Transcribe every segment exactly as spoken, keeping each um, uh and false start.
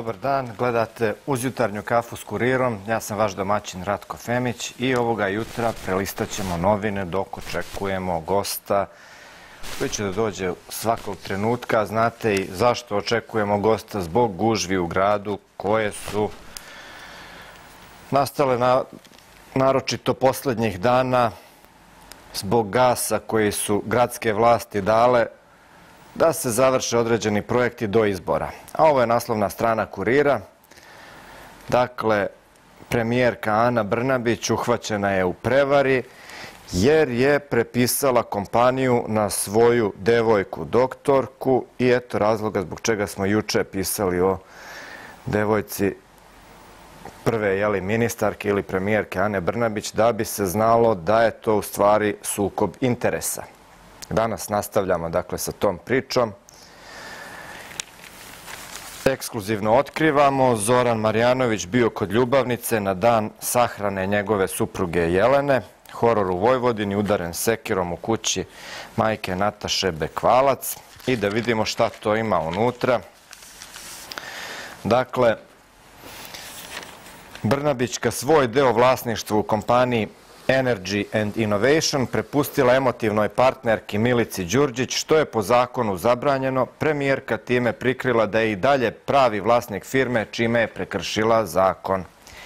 Dobar dan, gledate Uz jutarnju kafu s Kurirom. Ja sam vaš domaćin Ratko Femić i ovoga jutra prelistat ćemo novine dok očekujemo gosta koji će da dođe svakog trenutka. Znate i zašto očekujemo gosta? Zbog gužvi u gradu koje su nastale na, naročito poslednjih dana zbog gasa koji su gradske vlasti dale da se završe određeni projekti do izbora. A ovo je naslovna strana Kurira. Dakle, premijerka Ana Brnabić uhvaćena je u prevari jer je prepisala kompaniju na svoju devojku, doktorku, i eto razloga zbog čega smo juče pisali o devojci prve jeli, ministarke ili premijerke Ane Brnabić, da bi se znalo da je to u stvari sukob interesa. Danas nastavljamo dakle sa tom pričom. Ekskluzivno otkrivamo, Zoran Marjanović bio kod ljubavnice na dan sahrane njegove supruge Jelene. Horor u Vojvodini, udaren sekirom u kući majke Nataše Bekvalac. I da vidimo šta to ima unutra. Dakle, Brnabićka svoj deo vlasništva u kompaniji Energy and Innovation prepustila emotivnoj partnerki Milici Đurđić, što je po zakonu zabranjeno. Premijerka time prikrila da je i dalje pravi vlasnik firme, čime je prekršila zakon.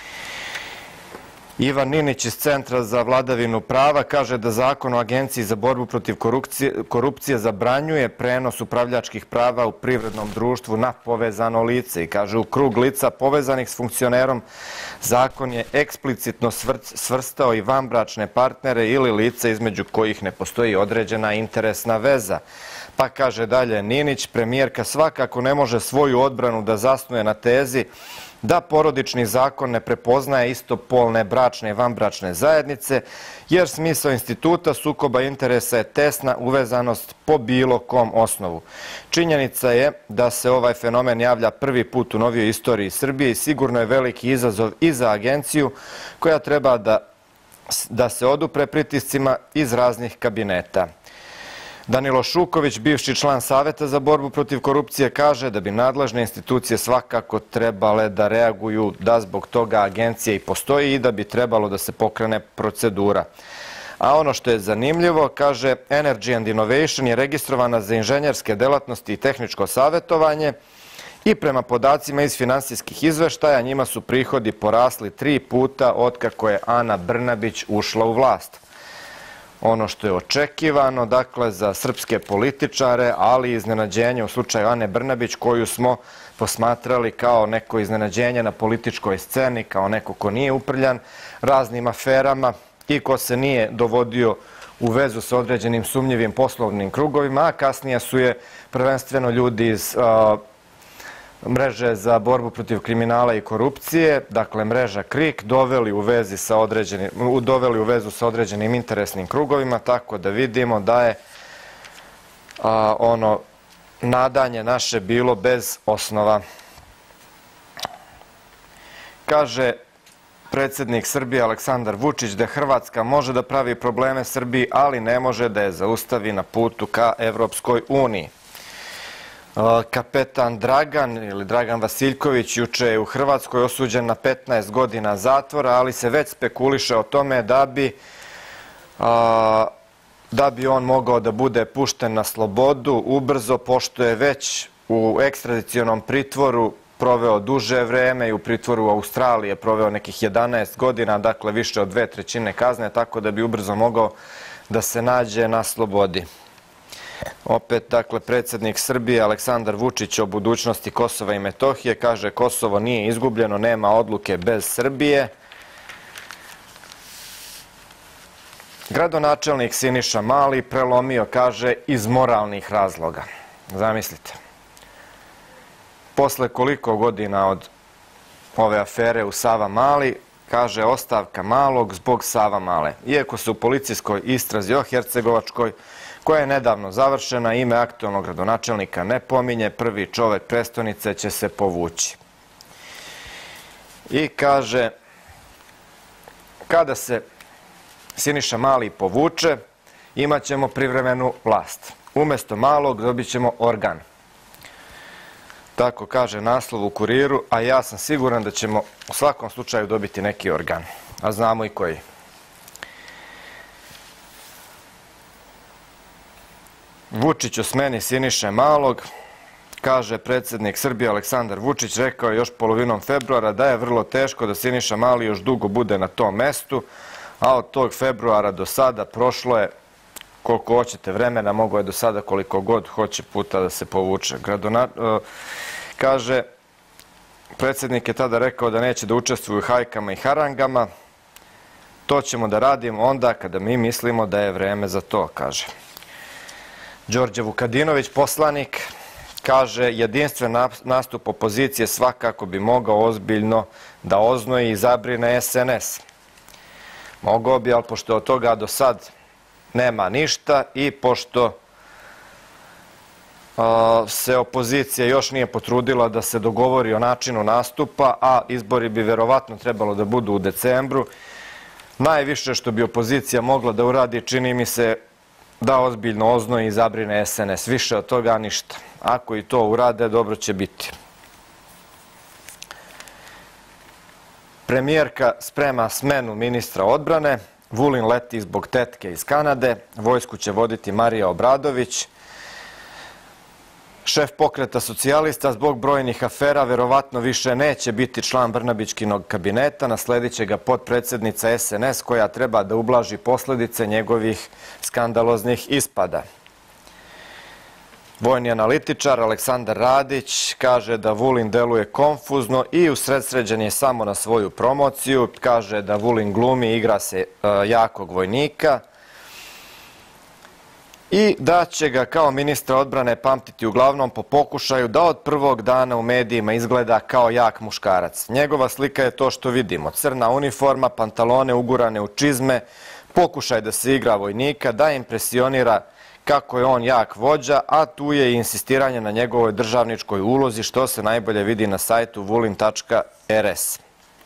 Ivan Ninić iz Centra za vladavinu prava kaže da zakon o Agenciji za borbu protiv korupcije zabranjuje prenos upravljačkih prava u privrednom društvu na povezano lice i kaže u krug lica povezanih s funkcionerom zakon je eksplicitno svrstao i vanbračne partnere ili lice između kojih ne postoji određena interesna veza. Pa kaže dalje Ninić, premijerka svakako ne može svoju odbranu da zasnuje na tezi da porodični zakon ne prepoznaje istopolne bračne i vanbračne zajednice, jer smisao instituta sukoba interesa je tesna uvezanost po bilo kom osnovu. Činjenica je da se ovaj fenomen javlja prvi put u novijoj istoriji Srbije i sigurno je veliki izazov i za agenciju koja treba da, da se odupre pritiscima iz raznih kabineta. Danilo Šuković, bivši član Saveta za borbu protiv korupcije, kaže da bi nadležne institucije svakako trebale da reaguju, da zbog toga agencija i postoji i da bi trebalo da se pokrene procedura. A ono što je zanimljivo, kaže, Energy and Innovation je registrovana za inženjerske delatnosti i tehničko savjetovanje i prema podacima iz finansijskih izveštaja njima su prihodi porasli tri puta otkako je Ana Brnabić ušla u vlast. Ono što je očekivano, dakle, za srpske političare, ali i iznenađenje u slučaju Ane Brnabić, koju smo posmatrali kao neko iznenađenje na političkoj sceni, kao neko ko nije uprljan raznim aferama i ko se nije dovodio u vezu sa određenim sumnjivim poslovnim krugovima, a kasnije su je prvenstveno ljudi iz a, mreže za borbu protiv kriminala i korupcije, dakle mreža KRIK, doveli u, vezi sa određenim, doveli u vezu sa određenim interesnim krugovima, tako da vidimo da je a, ono nadanje naše bilo bez osnova. Kaže predsjednik Srbije Aleksandar Vučić da Hrvatska može da pravi probleme Srbiji, ali ne može da je zaustavi na putu ka Evropskoj uniji. Kapetan Dragan ili Dragan Vasiljković juče je u Hrvatskoj osuđen na petnaest godina zatvora, ali se već spekuliše o tome da bi, a, da bi on mogao da bude pušten na slobodu ubrzo, pošto je već u ekstradicionom pritvoru proveo duže vreme i u pritvoru u Australiji je proveo nekih jedanaest godina, dakle više od dve trećine kazne, tako da bi ubrzo mogao da se nađe na slobodi. Opet, dakle, predsjednik Srbije Aleksandar Vučić o budućnosti Kosova i Metohije kaže Kosovo nije izgubljeno, nema odluke bez Srbije. Gradonačelnik Siniša Mali prelomio, kaže, iz moralnih razloga. Zamislite. Posle koliko godina od ove afere u Savamali, kaže ostavka Malog zbog Savamale. Iako se u policijskoj istrazi o Hercegovačkoj, koja je nedavno završena, ime aktualnog gradonačelnika ne pominje, prvi čovek prestonice će se povući. I kaže, kada se Siniša Mali povuče, imat ćemo privremenu vlast. Umesto Malog dobit ćemo organ. Tako kaže naslov u Kuriru, a ja sam siguran da ćemo u svakom slučaju dobiti neki organ. A znamo i koji. Vučić o smeni Siniše Malog. Kaže predsjednik Srbije Aleksandar Vučić, rekao je još polovinom februara da je vrlo teško da Siniša Mali još dugo bude na tom mestu, a od tog februara do sada prošlo je koliko hoćete vremena, mogo je do sada koliko god hoće puta da se povuče. Gradona... Kaže, predsjednik je tada rekao da neće da učestvuju u hajkama i harangama. To ćemo da radimo onda kada mi mislimo da je vreme za to, kaže. Đorđe Vukadinović, poslanik, kaže, jedinstven nastup opozicije svakako bi mogao ozbiljno da oznoji i zabrine S N S. Mogao bi, ali pošto od toga do sad nema ništa i pošto se opozicija još nije potrudila da se dogovori o načinu nastupa, a izbori bi verovatno trebalo da budu u decembru, najviše što bi opozicija mogla da uradi, čini mi se, da ozbiljno oznoji i zabrine S N S. Više od toga ništa. Ako i to urade, dobro će biti. Premijerka sprema smenu ministra odbrane. Vulin leti zbog tetke iz Kanade. Vojsku će voditi Marija Obradović. Šef pokreta socijalista zbog brojnih afera verovatno više neće biti član Brnabićkinog kabineta. Nasledit će ga potpredsjednica S N S koja treba da ublaži posljedice njegovih skandaloznih ispada. Vojni analitičar Aleksandar Radić kaže da Vulin deluje konfuzno i usredsređen je samo na svoju promociju. Kaže da Vulin glumi i igra se jakog vojnika i da će ga kao ministra odbrane pamtiti uglavnom po pokušaju da od prvog dana u medijima izgleda kao jak muškarac. Njegova slika je to što vidimo. Crna uniforma, pantalone ugurane u čizme, pokušaj da se igra vojnika, da impresionira kako je on jak vođa, a tu je i insistiranje na njegovoj državničkoj ulozi, što se najbolje vidi na sajtu vulin tačka r s.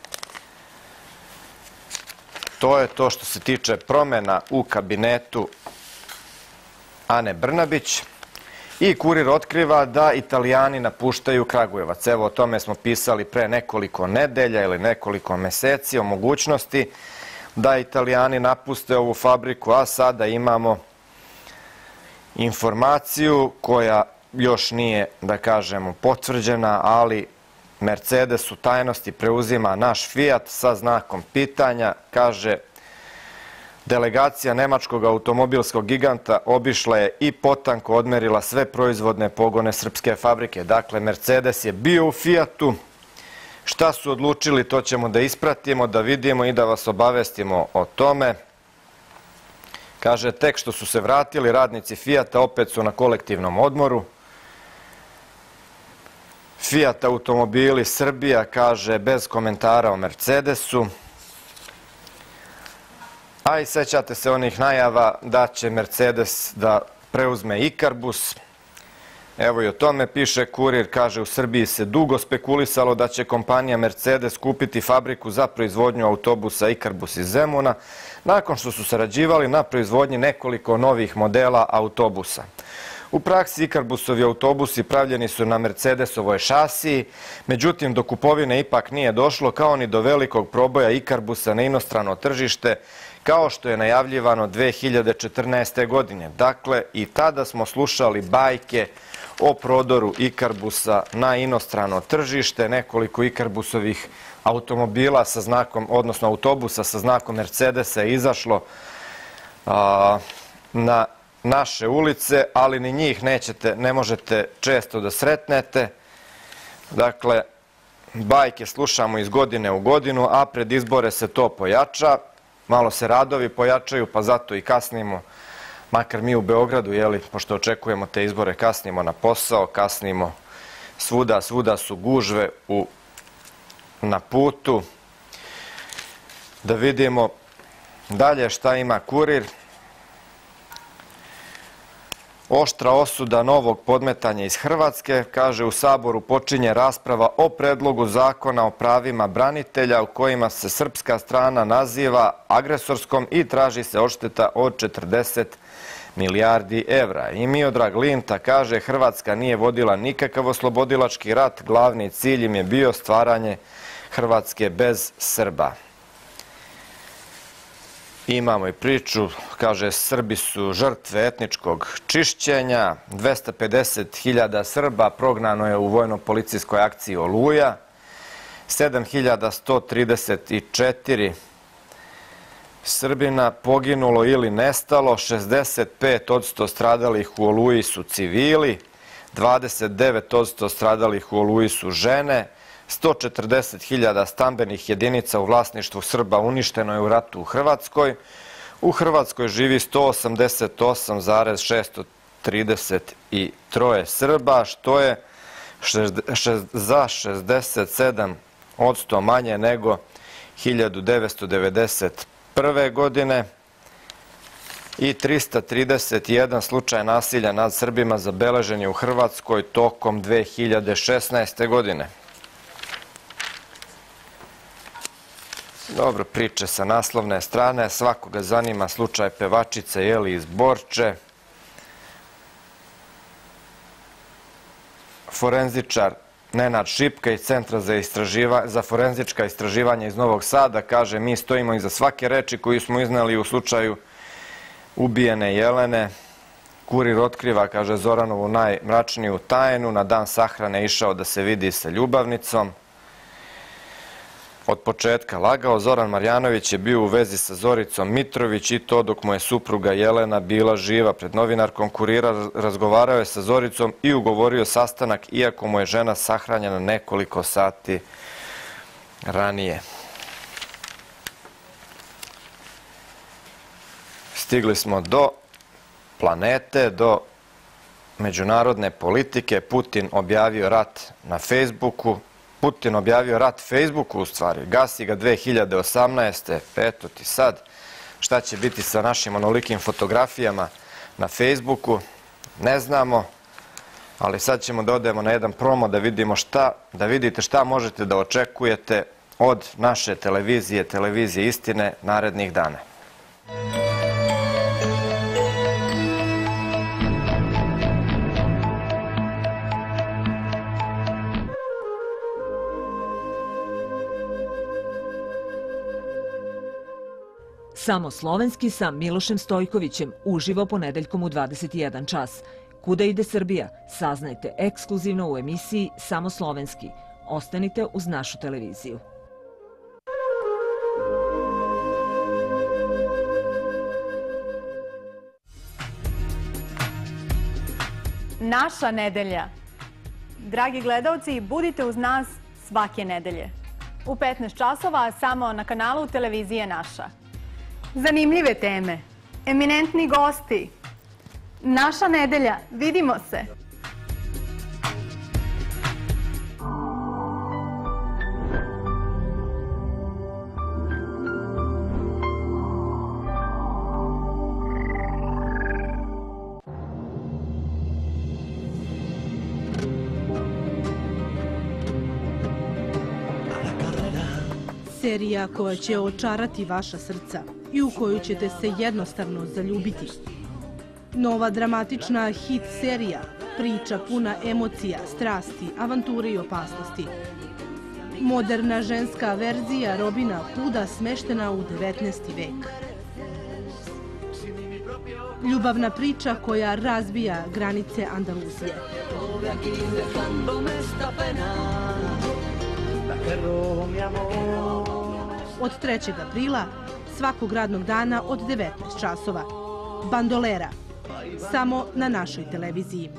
To je to što se tiče promjena u kabinetu Ane Brnabić. I Kurir otkriva da Italijani napuštaju Kragujevac. Evo, o tome smo pisali pre nekoliko nedelja ili nekoliko meseci o mogućnosti da Italijani napuste ovu fabriku, a sada imamo informaciju koja još nije, da kažemo, potvrđena, ali Mercedes u tajnosti preuzima naš Fiat sa znakom pitanja. Kaže, delegacija nemačkog automobilskog giganta obišla je i potanko odmerila sve proizvodne pogone srpske fabrike. Dakle, Mercedes je bio u Fiatu. Šta su odlučili, to ćemo da ispratimo, da vidimo i da vas obavestimo o tome. Kaže, tek što su se vratili, radnici Fijata opet su na kolektivnom odmoru. Fiat automobili Srbija, kaže, bez komentara o Mercedesu. A i sećate se onih najava da će Mercedes da preuzme Ikarbus. Evo i o tome piše Kurir, kaže, u Srbiji se dugo spekulisalo da će kompanija Mercedes kupiti fabriku za proizvodnju autobusa Ikarbus iz Zemuna, nakon što su sarađivali na proizvodnji nekoliko novih modela autobusa. U praksi Ikarbusovi autobusi pravljeni su na Mercedesovoj šasiji, međutim do kupovine ipak nije došlo, kao ni do velikog proboja Ikarbusa na inostrano tržište, kao što je najavljivano dve hiljade četrnaeste. godine. Dakle, i tada smo slušali bajke o prodoru Ikarbusa na inostrano tržište. Nekoliko Ikarbusovih automobila sa znakom, odnosno autobusa sa znakom Mercedesa je izašlo a, na naše ulice, ali ni njih nećete, ne možete često da sretnete. Dakle, bajke slušamo iz godine u godinu, a pred izbore se to pojača. Malo se radovi pojačaju, pa zato i kasnimo, makar mi u Beogradu, jeli, pošto očekujemo te izbore, kasnimo na posao, kasnimo svuda, svuda su gužve u, na putu. Da vidimo dalje šta ima Kurir. Oštra osuda novog podmetanja iz Hrvatske. Kaže, u Saboru počinje rasprava o predlogu zakona o pravima branitelja u kojima se srpska strana naziva agresorskom i traži se odšteta od četrdeset milijardi evra. I Miodrag Linta kaže Hrvatska nije vodila nikakav oslobodilački rat, glavni cilj im je bio stvaranje Hrvatske bez Srba. Imamo i priču, kaže Srbi su žrtve etničkog čišćenja, dvesta pedeset hiljada Srba prognano je u vojno-policijskoj akciji Oluja, sedam hiljada sto trideset četiri Srbina poginulo ili nestalo, šezdeset pet posto stradalih u Oluji su civili, dvadeset devet posto stradalih u Oluji su žene, sto četrdeset hiljada stambenih jedinica u vlasništvu Srba uništeno je u ratu u Hrvatskoj. U Hrvatskoj živi sto osamdeset osam zarez šesto trideset tri Srba, što je za šezdeset sedam posto manje nego hiljadu devetsto devedeset prve. godine i trista trideset jedan slučaj nasilja nad Srbima zabeležen je u Hrvatskoj tokom dve hiljade šesnaeste. godine. Dobro, priče sa naslovne strane. Svakoga zanima slučaj pevačice Jeli iz Borče. Forenzičar Nenad Šipka iz Centra za, za forenzička istraživanja iz Novog Sada kaže mi stojimo iza svake reči koju smo iznali u slučaju ubijene Jelene. Kurir otkriva, kaže, Zoranovu najmračniju tajnu. Na dan sahrane išao da se vidi sa ljubavnicom. Od početka lagao, Zoran Marjanović je bio u vezi sa Zoricom Mitrović i to dok mu je supruga Jelena bila živa. Pred novinarkom Kurira razgovarao je sa Zoricom i ugovorio sastanak, iako mu je žena sahranjena nekoliko sati ranije. Stigli smo do planete, do međunarodne politike. Putin objavio rat na Facebooku. Putin objavio rat Facebooku u stvari. Gasi ga dve hiljade osamnaeste. Eto ti sad. Šta će biti sa našim onolikim fotografijama na Facebooku? Ne znamo. Ali sad ćemo da odemo na jedan promo da vidimo šta, da vidite šta možete da očekujete od naše televizije, televizije Istine, narednih dana. Samo slovenski sa Milošem Stojkovićem, uživo ponedeljkom u dvadeset i jedan čas. Kuda ide Srbija? Saznajte ekskluzivno u emisiji Samo slovenski. Ostanite uz našu televiziju. Naša nedelja. Dragi gledalci, budite uz nas svake nedelje. U petnaest časova samo na kanalu Televizije Naša. Zanimljive teme, eminentni gosti. Naša nedelja, vidimo se. Serija koja će očarati vaša srca i u koju ćete se jednostavno zaljubiti. Nova dramatična hit serija, priča puna emocija, strasti, avanture i opasnosti. Moderna ženska verzija Robina Hooda smeštena u devetnaesti vek. Ljubavna priča koja razbija granice Andaluzije. Od trećeg aprila svakog radnog dana od devetnaest časova. Bandolera. Samo na našoj televiziji.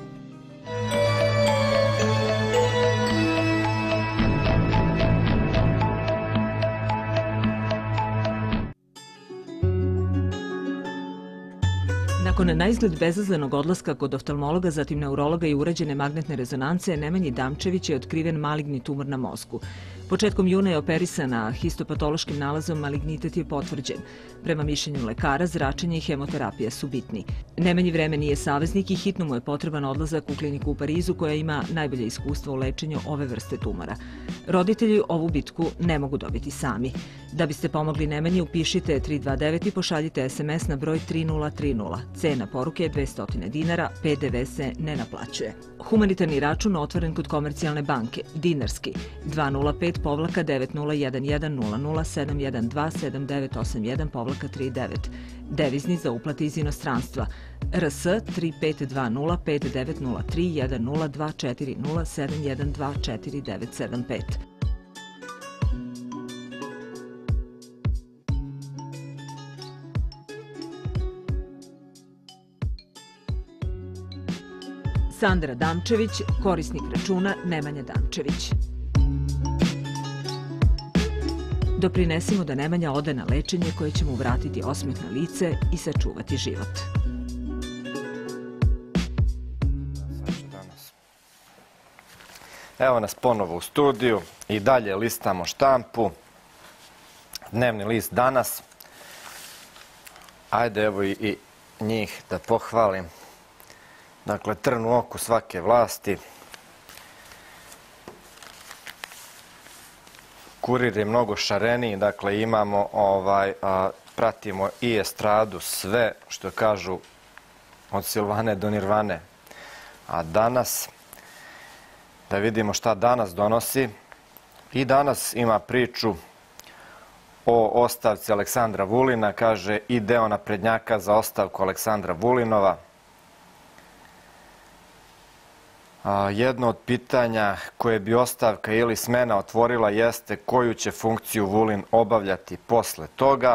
Nakon naizgled bezazlenog odlaska kod oftalmologa, zatim neurologa i urađene magnetne rezonance, Nemanji Damčević je otkriven maligni tumor na mozgu. Početkom juna je operisana histopatološkim nalazom, malignitet je potvrđen. Prema mišljenju lekara, zračenje i hemoterapija su bitni. Nemanji vreme nije saveznik i hitno mu je potreban odlazak u kliniku u Parizu koja ima najbolje iskustvo u lečenju ove vrste tumora. Roditelji ovu bitku ne mogu dobiti sami. Da biste pomogli Nemanji, upišite tri dva devet i pošaljite es em es na broj tri nula tri nula. Cena poruke je dvesta dinara, pe de ve se ne naplaćuje. Humanitarni račun otvoren kod Komercijalne banke, dinarski, dva nula pet povlaka devet nula jedan jedan nula nula sedam jedan dva sedam devet osam jedan povlaka tri devet. Devizni za uplate iz inostranstva, er es tri pet dva nula pet devet nula tri jedan nula dva četiri nula sedam jedan dva četiri devet sedam pet. Sandra Damčević, korisnik računa Nemanja Damčević. Doprinesimo da Nemanja ode na lečenje koje će mu vratiti osmeh na lice i sačuvati život. Evo nas ponovo u studiju i dalje listamo štampu. Dnevni list Danas. Ajde evo i njih da pohvalim. Dakle, trn u oku svake vlasti. Kurir je mnogo šareniji, dakle imamo, ovaj, a, pratimo i estradu, sve što kažu od Silvane do Nirvane. A danas, da vidimo šta danas donosi. I danas ima priču o ostavci Aleksandra Vulina, kaže i deo naprednjaka za ostavku Aleksandra Vulinova. Jedno od pitanja koje bi ostavka ili smena otvorila jeste koju će funkciju Vulin obavljati posle toga.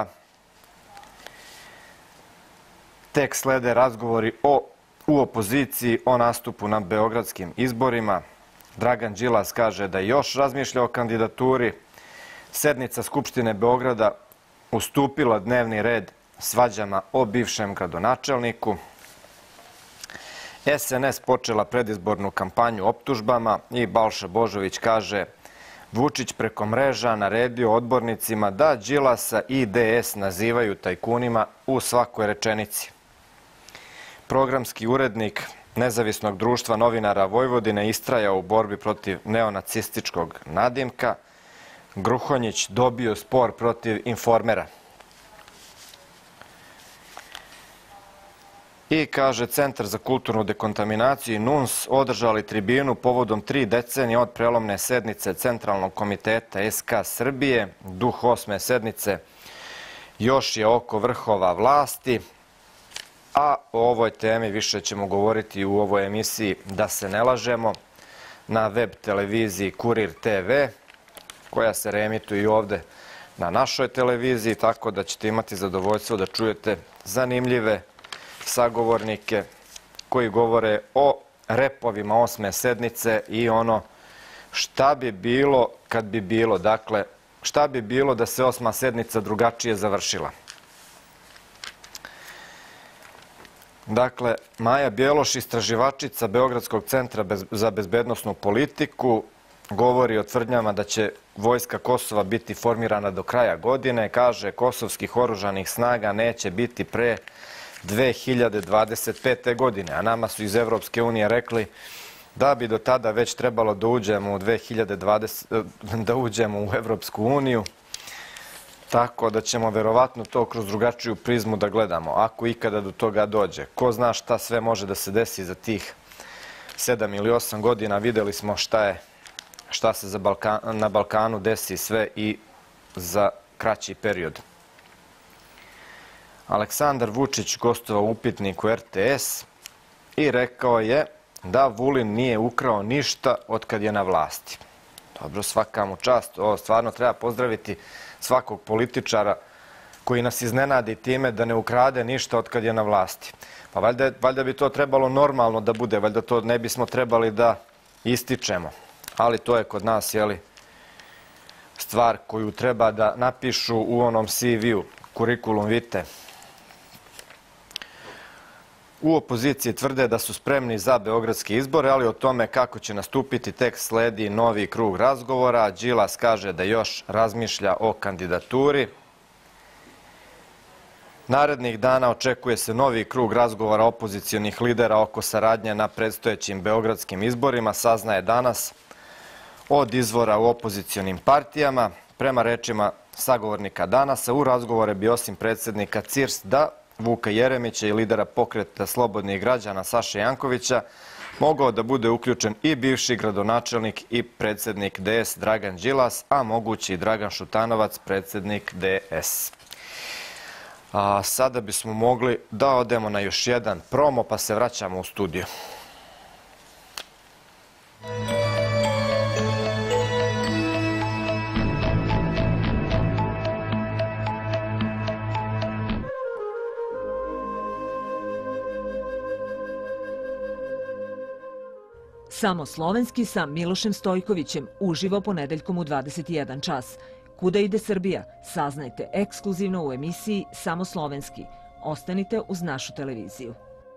Tek slede razgovori o, u opoziciji o nastupu na beogradskim izborima. Dragan Đilas kaže da još razmišlja o kandidaturi. Sednica Skupštine Beograda ustupila dnevni red svađama o bivšem gradonačelniku. es en es počela predizbornu kampanju optužbama i Balša Božović kaže Vučić preko mreža naredio odbornicima da Đilasa i de es nazivaju tajkunima u svakoj rečenici. Programski urednik Nezavisnog društva novinara Vojvodine istrajao u borbi protiv neonacističkog nadimka. Gruhonjić dobio spor protiv Informera. I kaže Centar za kulturnu dekontaminaciju i NUNS održali tribinu povodom tri decenije od prelomne sednice Centralnog komiteta es ka Srbije. Duh osme sednice još je oko vrhova vlasti, a o ovoj temi više ćemo govoriti u ovoj emisiji Da se ne lažemo na web televiziji Kurir te ve, koja se reemituje i ovde na našoj televiziji, tako da ćete imati zadovoljstvo da čujete zanimljive sagovornike koji govore o repovima osme sednice i ono šta bi bilo kad bi bilo, dakle, šta bi bilo da se osma sednica drugačije završila. Dakle, Maja Bjeloš, istraživačica Beogradskog centra za bezbednosnu politiku, govori o tvrdnjama da će vojska Kosova biti formirana do kraja godine. Kaže, kosovskih oružanih snaga neće biti pre dve hiljade dvadeset pete. godine, a nama su iz Evropske unije rekli da bi do tada već trebalo da uđemo u dve hiljade dvadesete. da uđemo u Evropsku uniju, tako da ćemo verovatno to kroz drugačiju prizmu da gledamo, ako ikada do toga dođe. Ko zna šta sve može da se desi za tih sedam ili osam godina, videli smo šta je, šta se za Balkan, na Balkanu desi sve i za kraći period. Aleksandar Vučić gostovao u upitniku er te es i rekao je da Vulin nije ukrao ništa od kad je na vlasti. Dobro, svaka mu čast. Ovo stvarno treba pozdraviti svakog političara koji nas iznenadi time da ne ukrade ništa od kad je na vlasti. Pa valjda, valjda bi to trebalo normalno da bude, valjda to ne bismo trebali da ističemo. Ali to je kod nas, jeli, stvar koju treba da napišu u onom ce ve-u, kurikulum vitae. U opoziciji tvrde da su spremni za beogradske izbore, ali o tome kako će nastupiti tek sledi novi krug razgovora. Đilas kaže da još razmišlja o kandidaturi. Narednih dana očekuje se novi krug razgovora opozicionih lidera oko saradnje na predstojećim beogradskim izborima, saznaje danas od izvora u opozicionim partijama. Prema rečima sagovornika Danasa, u razgovore bi osim predsjednika C I R S-a Vuka Jeremića i lidera Pokreta slobodnih građana Saše Jankovića mogao da bude uključen i bivši gradonačelnik i predsjednik D S Dragan Đilas, a mogući i Dragan Šutanovac, predsjednik D S. A sada bismo mogli da odemo na još jedan promo, pa se vraćamo u studiju. Samo slovenski sa Milošem Stojkovićem uživo ponedeljkom u dvadeset jedan čas. Kuda ide Srbija? Saznajte ekskluzivno u emisiji Samo slovenski. Ostanite uz našu televiziju.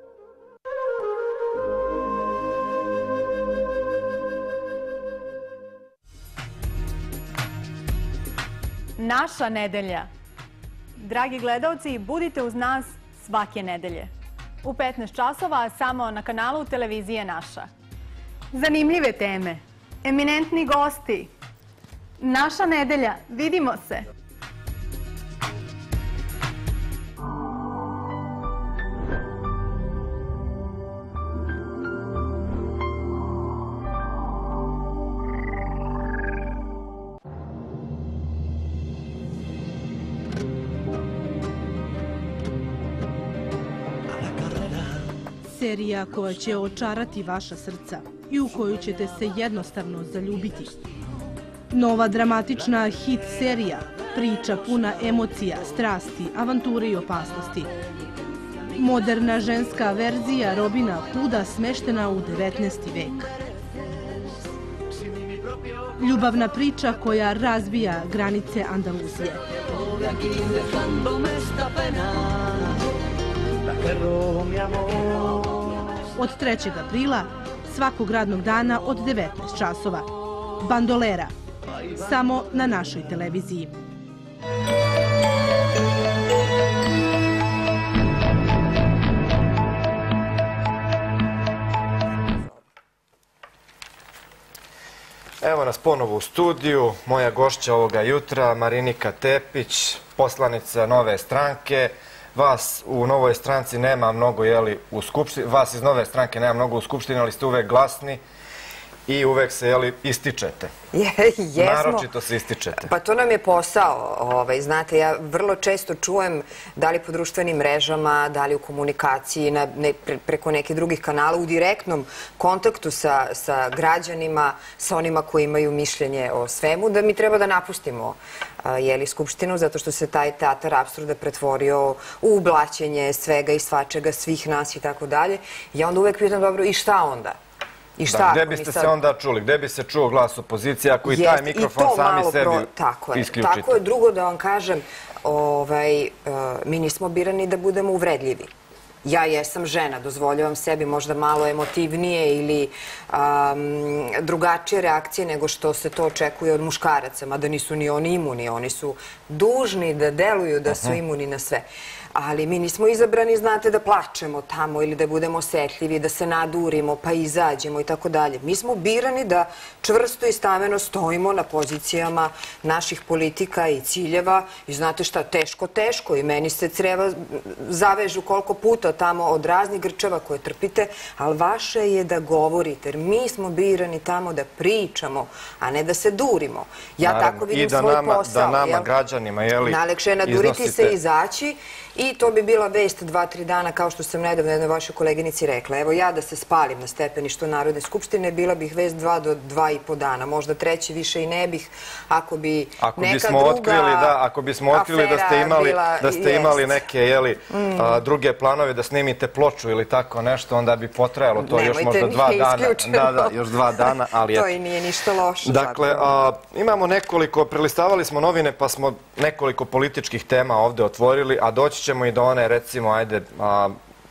Naša nedelja. Dragi gledalci, budite uz nas svake nedelje. U petnaest časova samo na kanalu televizije Naša. Zanimljive teme, eminentni gosti. Naša nedelja, vidimo se! Serija koja će očarati vaša srca i u koju ćete se jednostavno zaljubiti. Nova dramatična hit serija, priča puna emocija, strasti, avanture i opasnosti. Moderna ženska verzija Robina Hooda smeštena u devetnaesti vek. Ljubavna priča koja razbija granice Andaluzije. Od trećeg aprila, svakog radnog dana od devetnaest časova. Bandolera. Samo na našoj televiziji. Evo nas ponovo u studiju. Moja gošća ovoga jutra, Marinika Tepić, poslanica Nove stranke. Vas u Novoj stranci nema mnogo, jeli, u Skupštini. Vas iz Nove stranke nema mnogo u Skupštini, ali ste uvek glasni. I uvek se, jeli, ističete. Jesmo. Naročito se ističete. Pa to nam je posao. Znate, ja vrlo često čujem, da li po društvenim mrežama, da li u komunikaciji, preko nekih drugih kanala, u direktnom kontaktu sa građanima, sa onima koji imaju mišljenje o svemu, da mi treba da napustimo Skupštinu, zato što se taj teatar apsurda pretvorio u blaćenje svega i svačega, svih nas i tako dalje. Ja onda uvek pitam, dobro, i šta onda? Gde biste se onda čuli? Gde bi se čuo glas opozicije ako i taj mikrofon sami sebi isključite? Tako je. Drugo da vam kažem, mi nismo birani da budemo uvredljivi. Ja jesam žena, dozvoljavam sebi možda malo emotivnije ili drugačije reakcije nego što se to očekuje od muškaraca, mada nisu ni oni imuni. Oni su dužni da deluju da su imuni na sve. Ali mi nismo izabrani, znate, da plačemo tamo ili da budemo osetljivi, da se nadurimo, pa izađemo i tako dalje. Mi smo birani da čvrsto i staveno stojimo na pozicijama naših politika i ciljeva i znate šta, teško, teško i meni se creva zavežu koliko puta tamo od raznih grčeva koje trpite, ali vaše je da govorite, jer mi smo birani tamo da pričamo, a ne da se durimo. Ja tako vidim svoj posao. I da nama, građanima, jeli, najlakše je naduriti se i izaći. I to bi bila vest dva, tri dana, kao što sam nedavno jednoj vašoj koleginici rekla. Evo ja da se spalim na stepeništu Narodne skupštine, bila bih vest dva do dva i po dana. Možda treći više i ne bih, ako bi neka druga Ako bismo otkrili da ste imali neke druge planove, da snimite ploču ili tako nešto, onda bi potrajalo to još možda dva dana. Da, da, još dva dana, ali to i nije ništa loše. Dakle, imamo nekoliko, prelistavali smo novine, pa smo nekoliko političkih tema ovde otvorili, a doći ćemo i do one, recimo, ajde,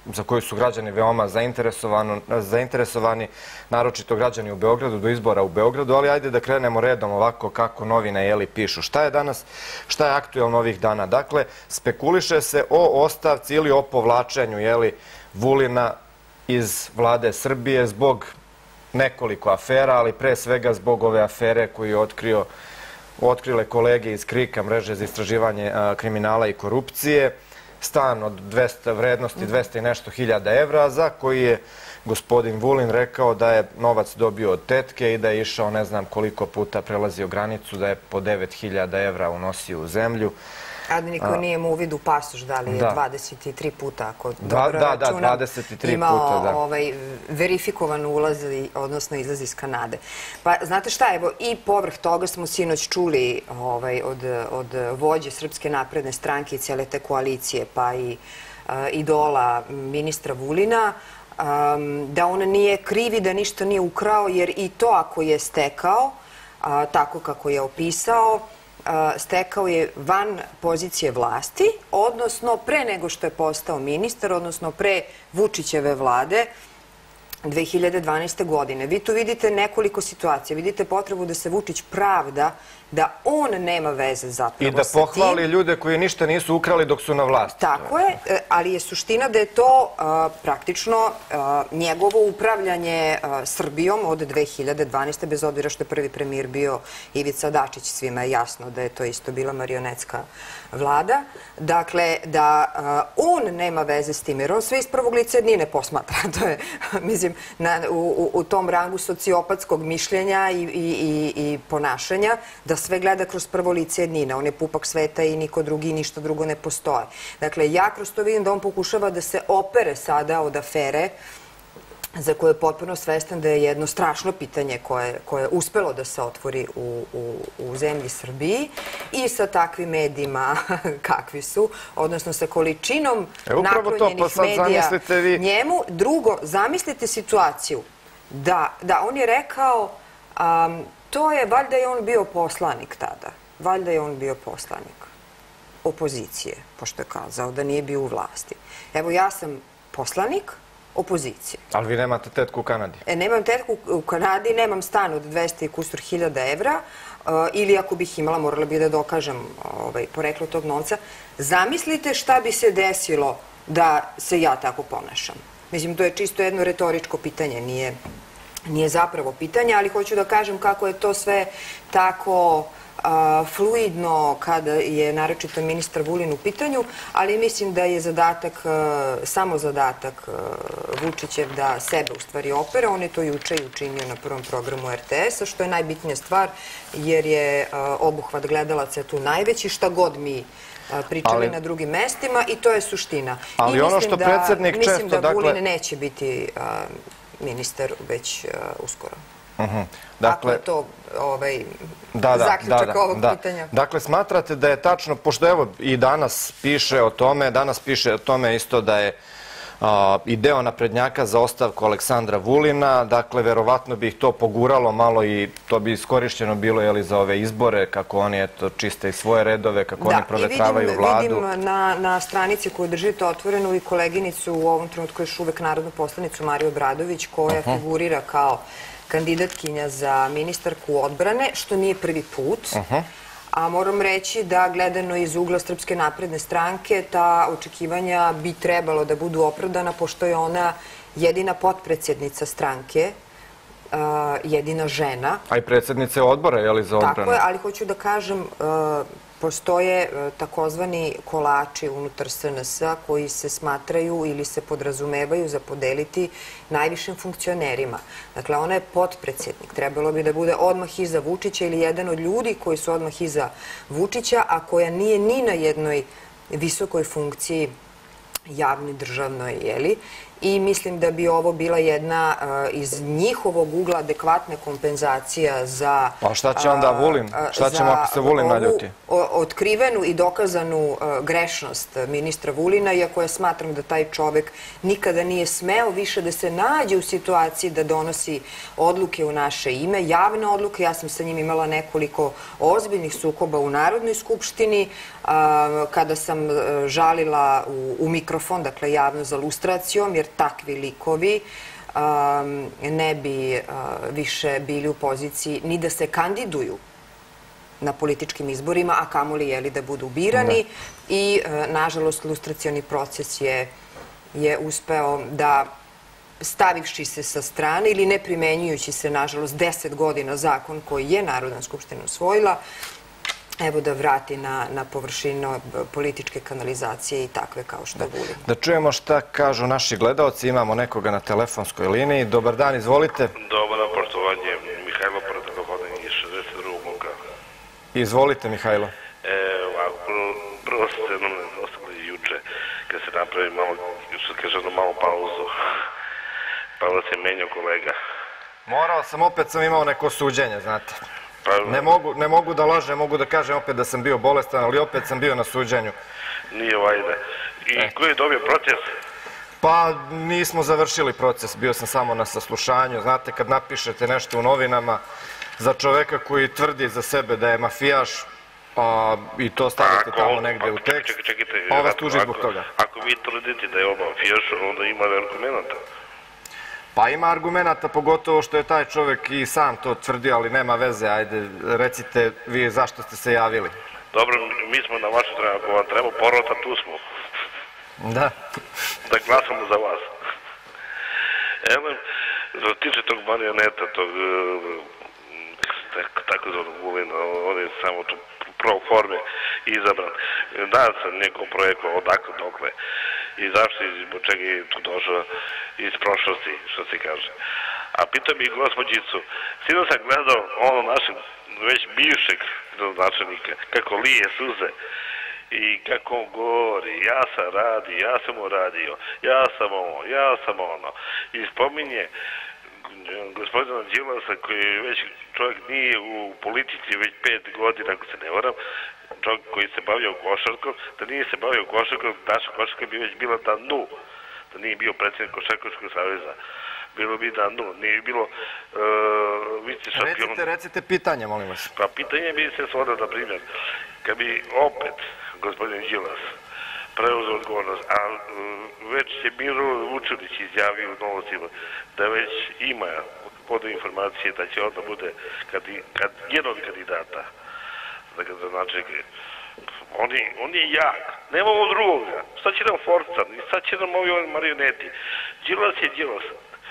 za koju su građani veoma zainteresovani, naročito građani u Beogradu, do izbora u Beogradu, ali ajde da krenemo redom ovako kako novine jeli pišu. Šta je danas, šta je aktuelno ovih dana? Dakle, spekuliše se o ostavci ili o povlačenju jeli Vulina iz vlade Srbije zbog nekoliko afera, ali pre svega zbog ove afere koju je otkrio otkrile kolege iz KRIK-a, mreže za istraživanje kriminala i korupcije, stan od dvesta vrednosti, dvesta i nešto hiljada evra, za koji je gospodin Vulin rekao da je novac dobio od tetke i da je išao ne znam koliko puta prelazio granicu, da je po devet hiljada evra unosio u zemlju. A da niko nije mu uvid u pasoš, da li je dvadeset tri puta, ako dobro računam, da, dvadeset tri puta, da. Imao verifikovan ulaz, odnosno izlaz iz Kanade. Pa, znate šta, evo, i povrh toga smo sinoć čuli od vođe Srpske napredne stranke i cijele te koalicije, pa i idola ministra Vulina, da on nije kriv i da ništa nije ukrao, jer i to ako je stekao, tako kako je opisao, stekao je van pozicije vlasti, odnosno pre nego što je postao ministar, odnosno pre Vučićeve vlade dve hiljade dvanaeste. godine. Vi tu vidite nekoliko situacija. Vidite potrebu da se Vučić pravda da on nema veze zapravo sa tim. I da pohvali ljude koji ništa nisu ukrali dok su na vlasti. Tako je, ali je suština da je to praktično njegovo upravljanje Srbijom od dve hiljade dvanaeste. bez obzira što je prvi premijer bio Ivica Dačić, svima je jasno da je to isto bila marionetska vlada. Dakle, da on nema veze s tim, jer on sve iz prvog lica ni ne posmatra. To je, mislim, u tom rangu sociopatskog mišljenja i ponašanja, da sve gleda kroz prvo lice jednina. On je pupak sveta i niko drugi i ništa drugo ne postoje. Dakle, ja kroz to vidim da on pokušava da se opere sada od afere za koje je potpuno svestan da je jedno strašno pitanje koje je uspelo da se otvori u zemlji Srbiji i sa takvim medijima kakvi su, odnosno sa količinom naklonjenih medija njemu. Drugo, zamislite situaciju da on je rekao to je, valjda je on bio poslanik tada. Valjda je on bio poslanik opozicije, pošto je kazao da nije bio u vlasti. Evo, ja sam poslanik opozicije. Ali vi nemate tetku u Kanadi? Nemam tetku u Kanadi, nemam stan od dvesta i kusur hiljada evra, ili ako bih imala, morala bih da dokažem poreklo tog novca. Zamislite šta bi se desilo da se ja tako ponašam. Mislim, to je čisto jedno retoričko pitanje, nije... Nije zapravo pitanje, ali hoću da kažem kako je to sve tako fluidno kada je naročito ministar Vulin u pitanju, ali mislim da je zadatak, samo zadatak Vučićev da sebe u stvari opere. On je to juče i učinio na prvom programu er te es-a, što je najbitnija stvar, jer je obuhvat gledalaca tu najveći, šta god mi pričali na drugim mestima, i to je suština. Ali ono što predsjednik često... Mislim da Vulin neće biti ministar već uskoro. Ako je to zaključak ovog pitanja. Dakle, smatrate da je tačno, pošto evo i danas piše o tome, danas piše o tome isto da je i deo naprednjaka za ostavku Aleksandra Vulina, dakle, verovatno bi ih to poguralo malo i to bi iskorišćeno bilo za ove izbore, kako oni čiste i svoje redove, kako oni provetravaju vladu. Vidim na stranici koju držite otvorenu i koleginicu u ovom trenutku još uvek narodnu poslanicu Mariju Obradović, koja figurira kao kandidatkinja za ministarku odbrane, što nije prvi put. A moram reći da, gledano iz ugla Srpske napredne stranke, ta očekivanja bi trebalo da budu opravdana, pošto je ona jedina potpredsjednica stranke, jedina žena. A i predsjednice odbora, je li, za odbranu? Tako je, ali hoću da kažem, postoje takozvani kolači unutar es en es-a koji se smatraju ili se podrazumevaju za podeliti najvišim funkcionerima. Dakle, ona je potpredsjednik. Trebalo bi da bude odmah iza Vučića ili jedan od ljudi koji su odmah iza Vučića, a koja nije ni na jednoj visokoj funkciji javni, državnoj, jeli? I mislim da bi ovo bila jedna iz njihovog ugla adekvatna kompenzacija za... A šta će onda Vulin? Šta ćemo ako se Vulin naljuti? Otkrivenu i dokazanu grešnost ministra Vulina, iako ja smatram da taj čovek nikada nije smeo više da se nađe u situaciji da donosi odluke u naše ime, javne odluke. Ja sam sa njim imala nekoliko ozbiljnih sukoba u Narodnoj skupštini, kada sam žalila u mikrofonu mikrofon, dakle javno za lustracijom, jer takvi likovi ne bi više bili u poziciji ni da se kandiduju na političkim izborima, a kamoli jeli da budu birani. I, nažalost, lustracioni proces je uspeo da, stavivši se sa strane ili ne primenjujući se, nažalost, deset godina zakon koji je Narodna skupština usvojila, evo da vrati na površinu političke kanalizacije i takve kao što voli. Da čujemo šta kažu naši gledalci. Imamo nekoga na telefonskoj liniji. Dobar dan, izvolite. Dobar dan, poštovanje. Mihajlo Protokopodin iz šezdeset drugog oka. Izvolite, Mihajlo. Prvo ste nam ostali juče kad se napravi malo, što kaže, malo pauzu. Pa da se menjao kolega. Morao sam, opet sam imao neko suđenje, znate. Ne mogu da lažem, mogu da kažem opet da sam bio bolestan, ali opet sam bio na suđenju. Nije vajda. I ko je dobio proces? Pa nismo završili proces, bio sam samo na saslušanju. Znate, kad napišete nešto u novinama za čoveka koji tvrdi za sebe da je mafijaš i to stavite tamo negde u tekst, on vas tuži zbog toga. Ako vi tvrdite da je on mafijaš, onda ima argumenta. Pa ima argumenta, pogotovo što je taj čovek i sam to tvrdio, ali nema veze. Ajde, recite vi zašto ste se javili. Dobro, mi smo na vašu stranu, ako vam treba porota, tu smo. Da. Da glasamo za vas. Evo, što tiče tog marioneta, tog tako zvanog Vulina, on je samo tu pro forme izabran. Da sam nekom projektu odakle dokle i zašto i zbog čega je tu došao iz prošlosti, što se kaže. A pitam i gospođicu, sino sam gledao ono našeg već bivšeg gradonačelnika, kako lije suze i kako on govori, ja sam radio, ja sam uradio, ja sam ovo, ja sam ono. I spominje gospodina Đilasa, koji već čovjek nije u politici već pet godina, ako se ne varam, čovjek koji se bavio košarkom, da nije se bavio košarkom, naša košarka bi već bila na dnu, da nije bio predsjednik Košarkaškog saveza. Bilo bi na dnu, nije bilo vice šampion. Recite, recite pitanje, molim vas. Pa pitanje bi se svodao, na primjer, kad bi opet gospodin Đilas preuzeo odgovornost, a već je Miro Vučinić izjavio u Novostima da već ima podo informacije da će onda bude jedan od kandidata za gradonačelnika. On je jak, nema ovo drugoga. Šta će nam Forcan, šta će nam ovi marioneti? Đilas je Đilas.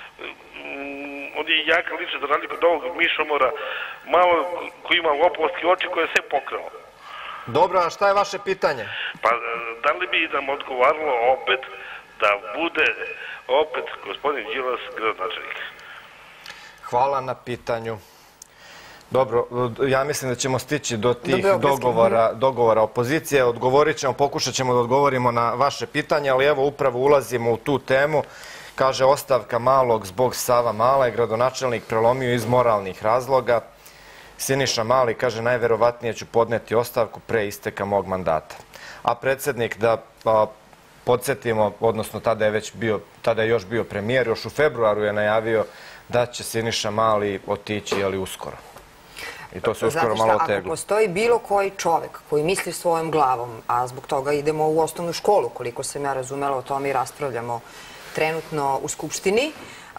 On je jak lično, za razliku od ovog mišomora, malo koji ima lopovske oči koje je sve pokrao. Dobro, a šta je vaše pitanje? Pa da li bi nam odgovaralo opet da bude opet gospodin Đilas gradonačelnik? Hvala na pitanju. Dobro, ja mislim da ćemo stići do tih dogovora opozicije. Odgovorit ćemo, pokušat ćemo da odgovorimo na vaše pitanje, ali evo upravo ulazimo u tu temu. Kaže, ostavka Malog zbog Sava Male, gradonačelnik prelomio iz moralnih razloga. Siniša Mali kaže, najverovatnije ću podneti ostavku pre isteka mog mandata. A predsjednik, da podsjetimo, odnosno tada je već bio, tada je još bio premijer, još u februaru je najavio da će Siniša Mali otići, ali uskoro. I to se uskoro malo teglo. Ako postoji bilo koji čovek koji misli svojom glavom, a zbog toga idemo u osnovnu školu, koliko sam ja razumela, o tome i raspravljamo trenutno u Skupštini,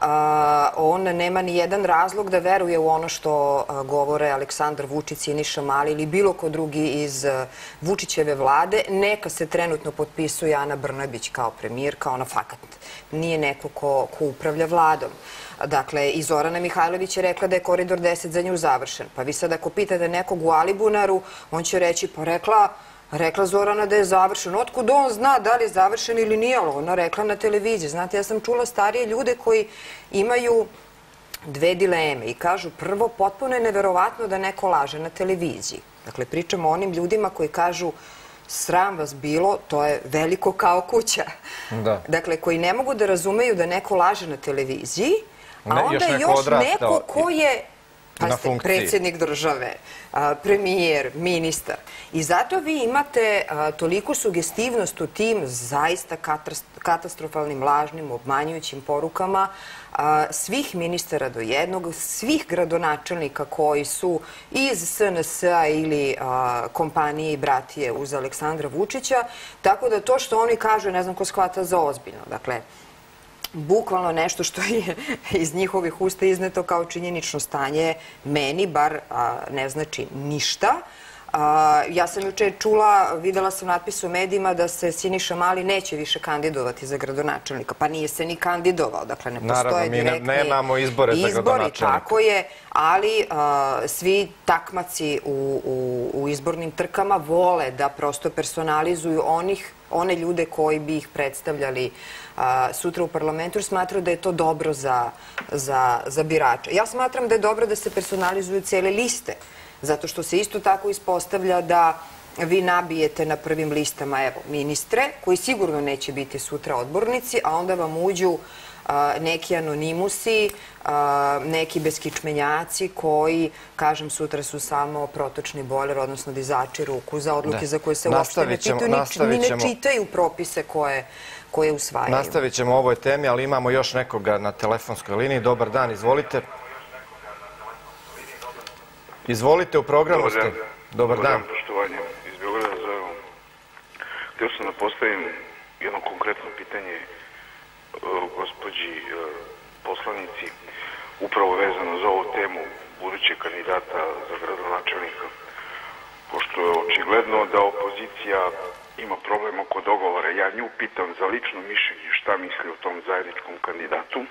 on nema ni jedan razlog da veruje u ono što govore Aleksandar Vučić, Siniša Mali ili bilo ko drugi iz Vučićeve vlade. Neka se trenutno potpisuje Ana Brnabić kao premijer, kao na fakat. Nije neko ko upravlja vladom. Dakle, i Zorana Mihajlović je rekla da je koridor deset za nju završen. Pa vi sad ako pitate nekog u Alibunaru, on će reći, pa rekla Rekla Zorana da je završen. Otkud on zna da li je završen ili nije, ali ona rekla na televiziji. Znate, ja sam čula starije ljude koji imaju dve dileme i kažu, prvo, potpuno je neverovatno da neko laže na televiziji. Dakle, pričamo o onim ljudima koji kažu, sram vas bilo, to je veliko kao kuća. Dakle, koji ne mogu da razumeju da neko laže na televiziji, a onda još neko ko je Pazite, predsjednik države, premijer, ministar. I zato vi imate toliku sugestivnost u tim zaista katastrofalnim, lažnim, obmanjujućim porukama svih ministara do jednog, svih gradonačelnika koji su iz S N S-a ili kompanije i bratije uz Aleksandra Vučića, tako da to što oni kažu ne znam ko shvata za ozbiljno. Dakle, bukvalno nešto što je iz njihovih usta izneto kao činjenično stanje meni bar ne znači ništa. Ja sam juče čula, videla sam natpis u medijima da se Siniša Mali neće više kandidovati za gradonačelnika. Pa nije se ni kandidovao, dakle ne postoje direktni Naravno, mi nemamo izbore za gradonačelnika. Tako je, ali svi takmaci u izbornim trkama vole da prosto personalizuju one ljude koji bi ih predstavljali sutra u parlamentu, jer smatruju da je to dobro za birače. Ja smatram da je dobro da se personalizuju cele liste, zato što se isto tako ispostavlja da vi nabijete na prvim listama, evo, ministre, koji sigurno neće biti sutra odbornici, a onda vam uđu neki anonimusi, neki beskičmenjaci koji, kažem, sutra su samo protočni bojler, odnosno dizači ruku za odluke za koje se uopšte ne pitaju, ni ne čitaju propise koje usvajaju. Nastavit ćemo o ovoj temi, ali imamo još nekoga na telefonskoj liniji. Dobar dan, izvolite. Izvolite, u programu ste. Dobar dan. Dobar dan, poštovanje. Iz Beograda zovem. Htio sam da postavim jedno konkretno pitanje gospođi poslanici, upravo vezano za ovu temu budućeg kandidata za gradonačelnika. Pošto je očigledno da opozicija ima problem oko dogovora. Ja nju pitam za lično mišljenje šta misli o tom zajedničkom kandidatu.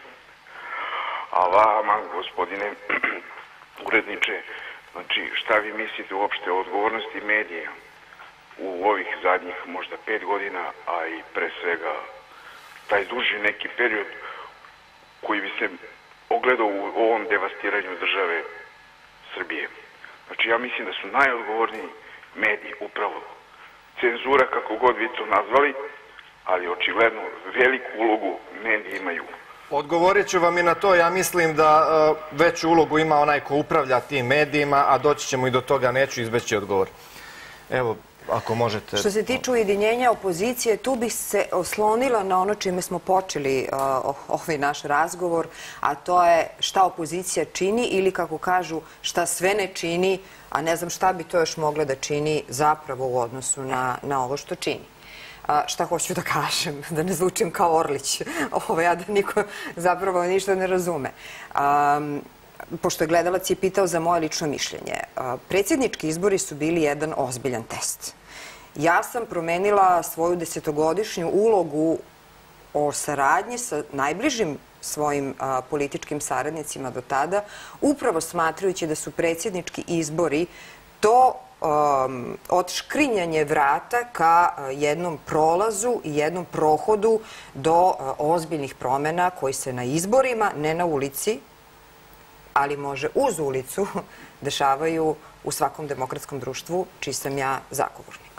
A vama, gospodine uredniče, znači, šta vi mislite uopšte o odgovornosti medija u ovih zadnjih možda pet godina, a i pre svega taj duži neki period koji bi se ogledao u ovom devastiranju države Srbije. Znači, ja mislim da su najodgovorniji mediji upravo cenzura, kako god vi to nazvali, ali očigledno veliku ulogu mediji imaju. Odgovorit ću vam i na to. Ja mislim da veću ulogu ima onaj ko upravlja tim medijima, a doći ćemo i do toga, neću izbeći odgovor. Evo, ako možete... Što se tiče ujedinjenja opozicije, tu bih se oslonila na ono čime smo počeli ovaj naš razgovor, a to je šta opozicija čini ili, kako kažu, šta sve ne čini, a ne znam šta bi to još mogla da čini zapravo u odnosu na ovo što čini. Šta hoću da kažem, da ne zvučim kao Orlić, a da niko zapravo ništa ne razume. Pošto je gledalac je pitao za moje lično mišljenje, predsjednički izbori su bili jedan ozbiljan test. Ja sam promenila svoju desetogodišnju ulogu o saradnji sa najbližim svojim političkim saradnicima do tada, upravo smatrajući da su predsjednički izbori to odškrinjanje vrata ka jednom prolazu i jednom prohodu do ozbiljnih promjena koji se na izborima, ne na ulici, ali može uz ulicu, dešavaju u svakom demokratskom društvu, čiji sam ja zagovornik.